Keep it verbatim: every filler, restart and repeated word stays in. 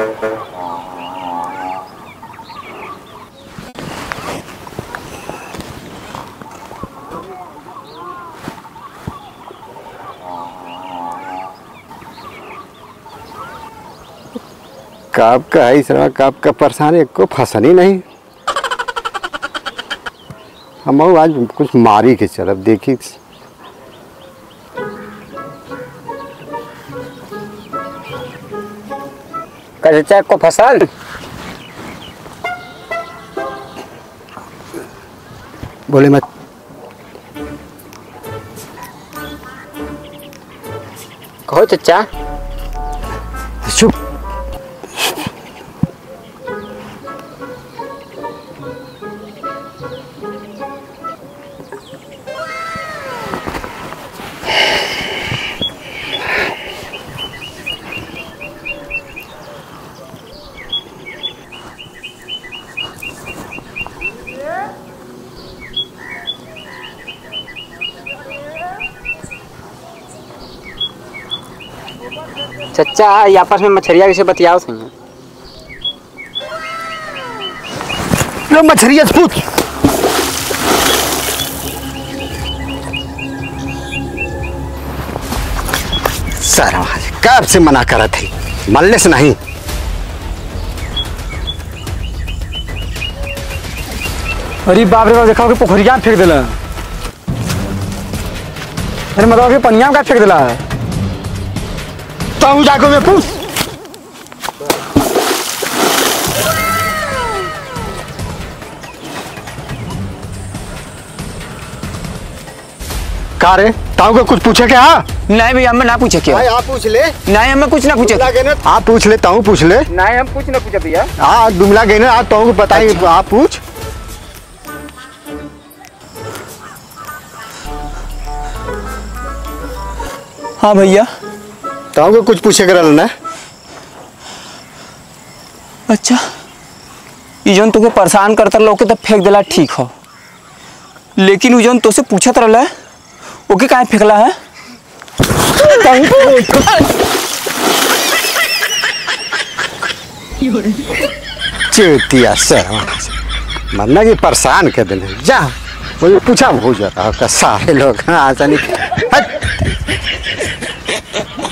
कब का है सर, कब का परेशान है, को फंसन ही नहीं। हम आज कुछ मारी के चलब देखी। चाचा को फसल बोले मत। कहो चाचा। चुप। चचा ये आपस में मछरिया कैसे बतियाओ सही। लो मछरिया पूछ। सारा कब से मना करा थी, मलने से नहीं। अरे बाप रे बाप, देखा कि पोखरिया फेंक दिला। अरे मतलब कि पनिया में का फेंक दिला है। तो जाको में पूछ। का रे ताऊ को कुछ पूछे क्या? नहीं भैया हमें ना पूछे क्या। आप पूछ ले। नहीं हमें कुछ ना पूछे। आप पूछ ले, ताऊ पूछ ले। नहीं हम कुछ ना पूछे भैया। हाँ दुमला गए ना, आप ताऊ को बताइए। अच्छा। आप पूछ। हाँ भैया ताऊ को कुछ पूछे कर ना। अच्छा ये जौन तुके परेशान करता लोग तो फेंक दिला ठीक हो, लेकिन वो जौन तो से पूछत रहला ओके काहे फेंकला है? चेतिया सर मरना की परेशान कर देने जा। मुझे पूछा हो जाता है सारे लोग। हाँ आसानी